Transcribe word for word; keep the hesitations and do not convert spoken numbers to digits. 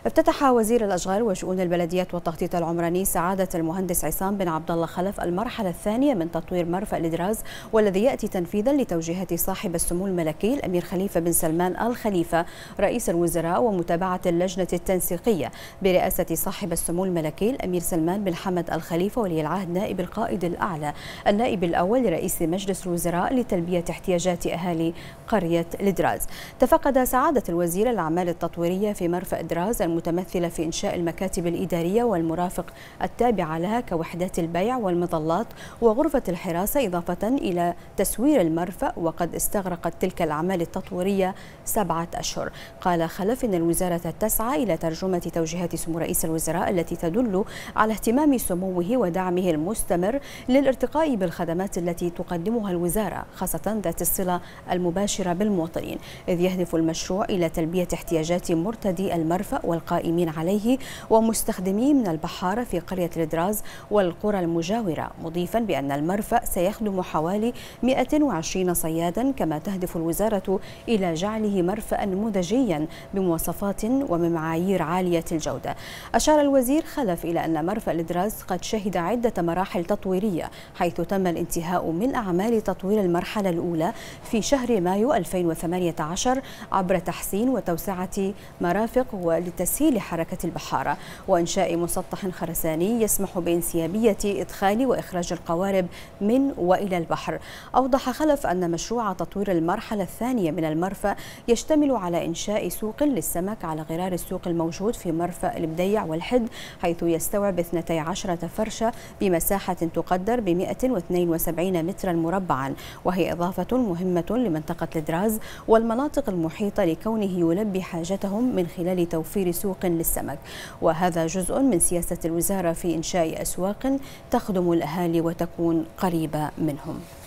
افتتح وزير الأشغال وشؤون البلديات والتخطيط العمراني سعادة المهندس عصام بن عبد الله خلف المرحلة الثانية من تطوير مرفأ الإدراز، والذي يأتي تنفيذا لتوجيهات صاحب السمو الملكي الأمير خليفة بن سلمان آل خليفة رئيس الوزراء، ومتابعة اللجنة التنسيقية برئاسة صاحب السمو الملكي الأمير سلمان بن حمد آل خليفة ولي العهد نائب القائد الأعلى النائب الأول لرئيس مجلس الوزراء لتلبية احتياجات أهالي قرية الإدراز. تفقد سعادة الوزير الأعمال التطويرية في مرفأ إدراز المتمثلة في إنشاء المكاتب الإدارية والمرافق التابعة لها كوحدات البيع والمظلات وغرفة الحراسة، إضافة إلى تسوير المرفأ، وقد استغرقت تلك الأعمال التطويرية سبعة أشهر. قال خلف إن الوزارة تسعى إلى ترجمة توجيهات سمو رئيس الوزراء التي تدل على اهتمام سموه ودعمه المستمر للارتقاء بالخدمات التي تقدمها الوزارة، خاصة ذات الصلة المباشرة بالمواطنين، إذ يهدف المشروع إلى تلبية احتياجات مرتدي المرفأ والقائمين عليه ومستخدميه من البحارة في قرية الإدراز والقرى المجاورة، مضيفا بأن المرفأ سيخدم حوالي مئة وعشرين صيادا، كما تهدف الوزارة إلى جعله مرفأ نموذجيا بمواصفات ومعايير عالية الجودة. أشار الوزير خلف إلى أن مرفأ الإدراز قد شهد عدة مراحل تطويرية، حيث تم الانتهاء من أعمال تطوير المرحلة الأولى في شهر مايو ألفين وثمانية عشر عبر تحسين وتوسعة مرافق ولتسهيل حركة البحارة وإنشاء مسطح خرساني يسمح بانسيابية إدخال وإخراج القوارب من وإلى البحر. أوضح خلف أن مشروع تطوير المرحلة الثانية من المرفأ يشتمل على إنشاء سوق للسمك على غرار السوق الموجود في مرفأ البديع والحد، حيث يستوعب اثنتي عشرة فرشة بمساحة تقدر ب مئة واثنين وسبعين مترا مربعا، وهي إضافة مهمة لمنطقة الإدراز والمناطق المحيطة لكونه يلبي حاجتهم من خلال توفير سوق للسمك. وهذا جزء من سياسة الوزارة في إنشاء أسواق تخدم الأهالي وتكون قريبة منهم.